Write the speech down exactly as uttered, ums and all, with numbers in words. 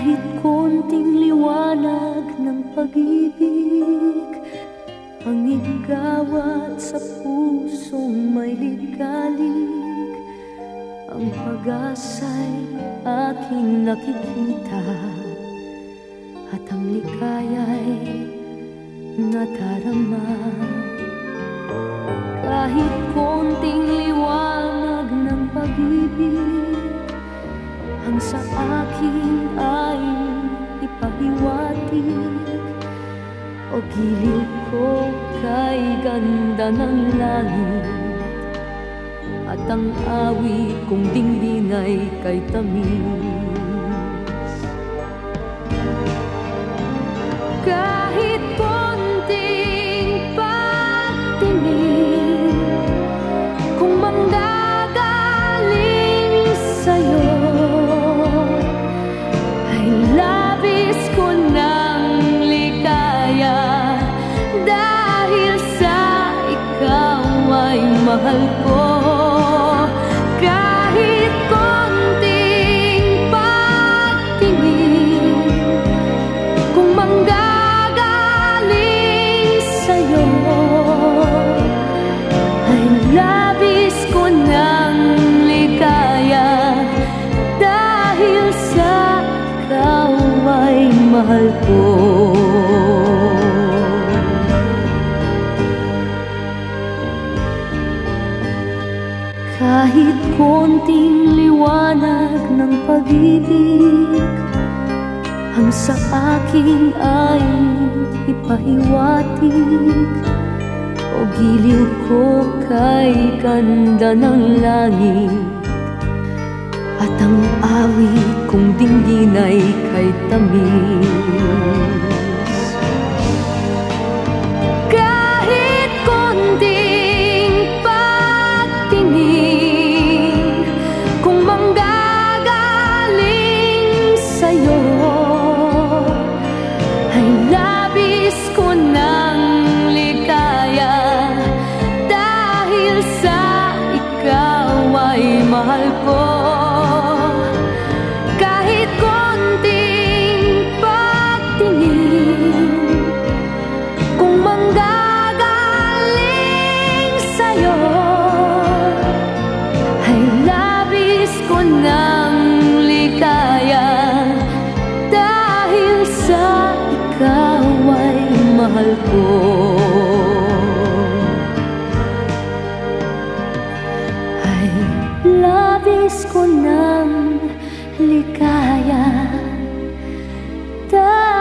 Kahit konting liwanag ng pag-ibig ang igawat sa pusong may ligalig, ang pag-asa'y aking nakikita at ang likaya'y nadarama. Kahit konting liwanag ng pag-ibig ang sa akin ay ipahiwatig, o giliw ko kay ganda ng langit, at ang awit kong dinggin ay kay tamis. Kahit konting pagtingin kung manggagaling sa'yo, ay labis ko ng ligaya, dahil sa ikaw ay mahal ko. Kahit konting pagtingin kung manggagaling sa'yo, ay labis ko ng ligaya, dahil sa ikaw ay mahal ko. Kahit konting liwanag ng pag-ibig ang sa akin ay ipahiwatig, o giliw ko kay ganda ng langit, at ang awit kong dinggin ay kay tamis. Kahit konting pagtingin kung manggagaling sa'yo, ay labis ko ng ligaya, dahil sa ikaw ay mahal ko. Kahit konting pagtingin kung manggagaling sa'yo, ay labis ko ng ligaya, dahil sa ikaw ay mahal ko. Ay labis ko ng ligaya, dahil